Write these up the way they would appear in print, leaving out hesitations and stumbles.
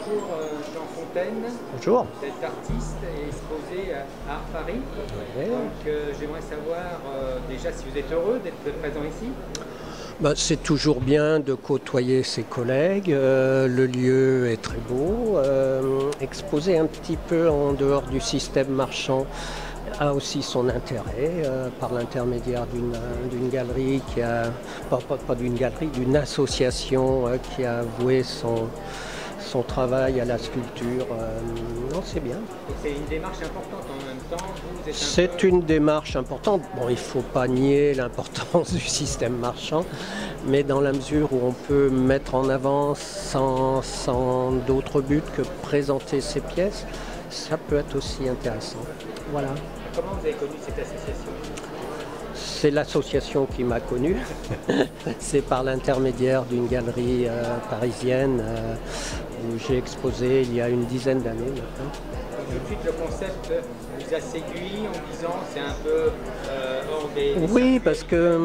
bonjour Jean Fontaine. Bonjour. Vous êtes artiste et exposé à Art Paris. Ouais. Donc j'aimerais savoir déjà si vous êtes heureux d'être présent ici. C'est toujours bien de côtoyer ses collègues, le lieu est très beau. Exposer un petit peu en dehors du système marchand a aussi son intérêt par l'intermédiaire d'une galerie qui a, pas d'une galerie, d'une association qui a voué son travail à la sculpture. Non, c'est bien. C'est une démarche importante en même temps. Vous êtes C'est une démarche importante. Bon, il ne faut pas nier l'importance du système marchand, mais dans la mesure où on peut mettre en avant sans d'autre but que présenter ses pièces, ça peut être aussi intéressant. Voilà. Comment vous avez connu cette association? C'est l'association qui m'a connu. C'est par l'intermédiaire d'une galerie parisienne où j'ai exposé il y a une dizaine d'années maintenant. Tout de suite, le concept vous a séduit en disant c'est un peu hors des... Oui, parce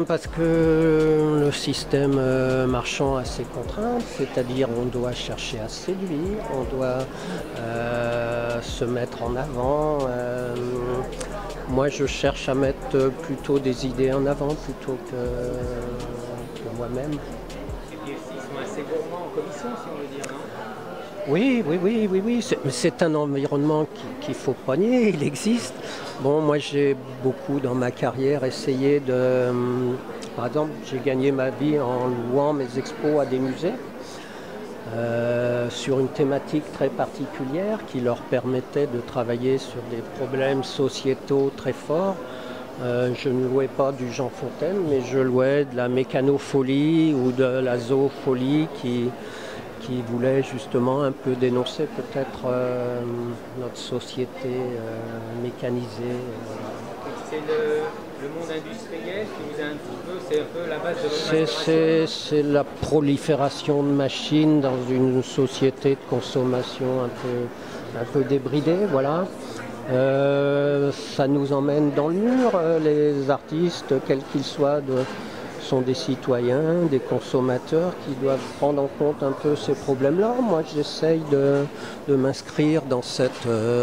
que le système marchand a ses contraintes, c'est-à-dire on doit chercher à séduire, on doit se mettre en avant. Moi, je cherche à mettre plutôt des idées en avant plutôt que moi-même. Et puis aussi, ils sont assez gourmands en commission, si on veut dire, non? Oui. C'est un environnement qu'il faut pas nier, il existe. Bon, moi j'ai beaucoup dans ma carrière essayé de... Par exemple, j'ai gagné ma vie en louant mes expos à des musées sur une thématique très particulière qui leur permettait de travailler sur des problèmes sociétaux très forts. Je ne louais pas du Jean Fontaine, mais je louais de la mécanopholie ou de la zoopholie qui voulait justement un peu dénoncer peut-être notre société mécanisée. C'est le monde industriel qui vous a un petit peu, c'est un peu la base de votre inspiration. C'est la prolifération de machines dans une société de consommation un peu débridée, voilà. Ça nous emmène dans le mur. Les artistes, quels qu'ils soient, sont des citoyens, des consommateurs qui doivent prendre en compte un peu ces problèmes-là. Moi, j'essaye de m'inscrire dans cet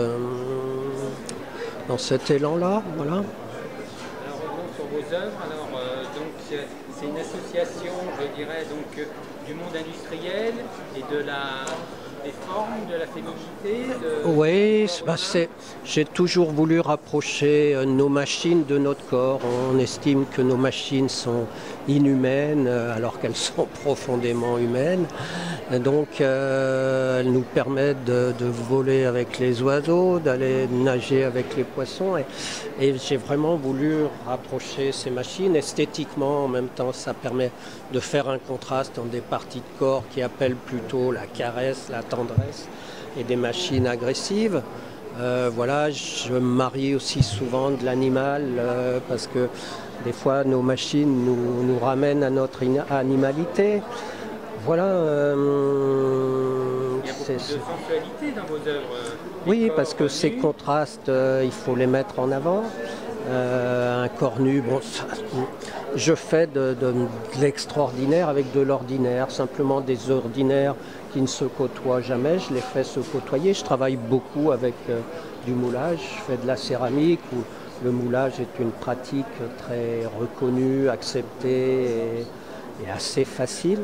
élan-là, voilà. Alors revenons sur vos œuvres. Alors donc c'est une association, je dirais donc du monde industriel et des formes, de la féminité. Oui, j'ai toujours voulu rapprocher nos machines de notre corps. On estime que nos machines sont inhumaines alors qu'elles sont profondément humaines. Donc elles nous permettent de voler avec les oiseaux, d'aller nager avec les poissons. Et j'ai vraiment voulu rapprocher ces machines esthétiquement. En même temps, ça permet de faire un contraste entre des parties de corps qui appellent plutôt la caresse, la tendresse, et des machines agressives. Voilà, je me marie aussi souvent de l'animal parce que des fois nos machines nous ramènent à notre animalité. Voilà. Il y a beaucoup de sensualité dans vos œuvres. Oui, parce que ces contrastes, il faut les mettre en avant. Un corps nu, bon, je fais de l'extraordinaire avec de l'ordinaire, simplement des ordinaires qui ne se côtoient jamais, je les fais se côtoyer. Je travaille beaucoup avec du moulage, je fais de la céramique où le moulage est une pratique très reconnue, acceptée et assez facile.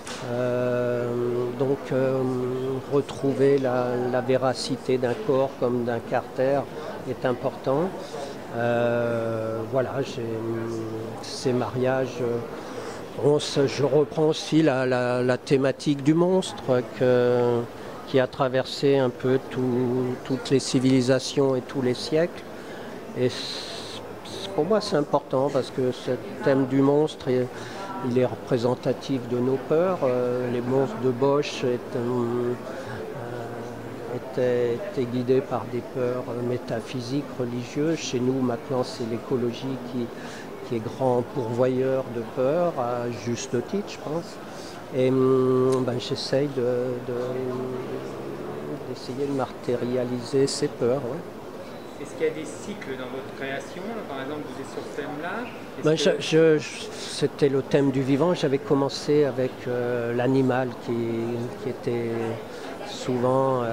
Donc retrouver la véracité d'un corps comme d'un carter est important. Voilà, ces mariages. Je reprends aussi la thématique du monstre qui a traversé un peu toutes les civilisations et tous les siècles. Et pour moi c'est important parce que ce thème du monstre il est représentatif de nos peurs. Les monstres de Bosch étaient guidés par des peurs métaphysiques, religieuses. Chez nous, maintenant, c'est l'écologie qui est grand pourvoyeur de peurs, à juste titre, je pense. Et j'essaye d'essayer de matérialiser ces peurs. Ouais. Est-ce qu'il y a des cycles dans votre création? Par exemple, vous êtes sur ce thème-là. C'était le thème du vivant. J'avais commencé avec l'animal qui était souvent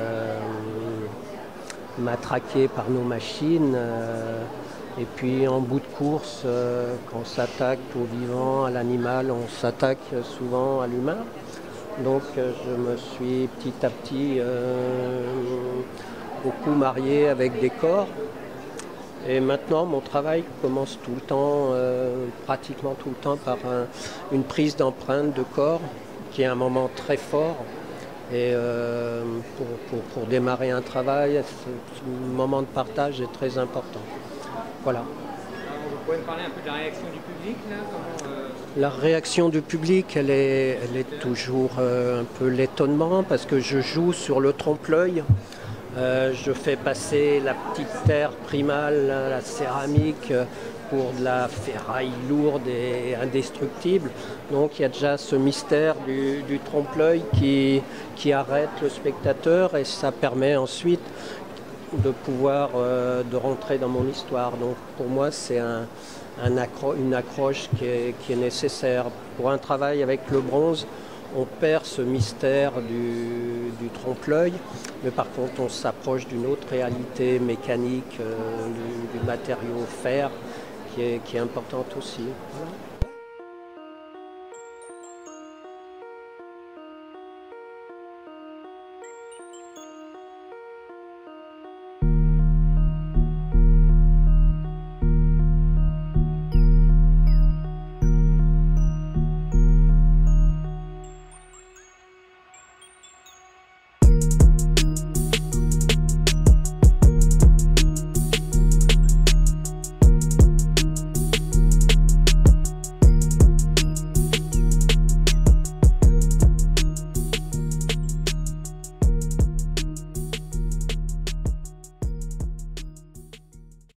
matraqués par nos machines. Et puis en bout de course, quand on s'attaque au vivant, à l'animal, on s'attaque souvent à l'humain. Donc je me suis petit à petit beaucoup marié avec des corps. Et maintenant, mon travail commence tout le temps, pratiquement tout le temps, par une prise d'empreinte de corps, qui est un moment très fort. Et pour démarrer un travail, ce moment de partage est très important. Voilà. Alors, vous pouvez me parler un peu de la réaction du public là? La réaction du public, elle est toujours un peu l'étonnement, parce que je joue sur le trompe-l'œil. Je fais passer la petite terre primale, la céramique, pour de la ferraille lourde et indestructible. Donc il y a déjà ce mystère du trompe-l'œil qui arrête le spectateur, et ça permet ensuite de pouvoir de rentrer dans mon histoire. Donc pour moi c'est une accroche qui est nécessaire. Pour un travail avec le bronze, on perd ce mystère du trompe-l'œil, mais par contre on s'approche d'une autre réalité mécanique, du matériau fer, qui est importante aussi. Voilà.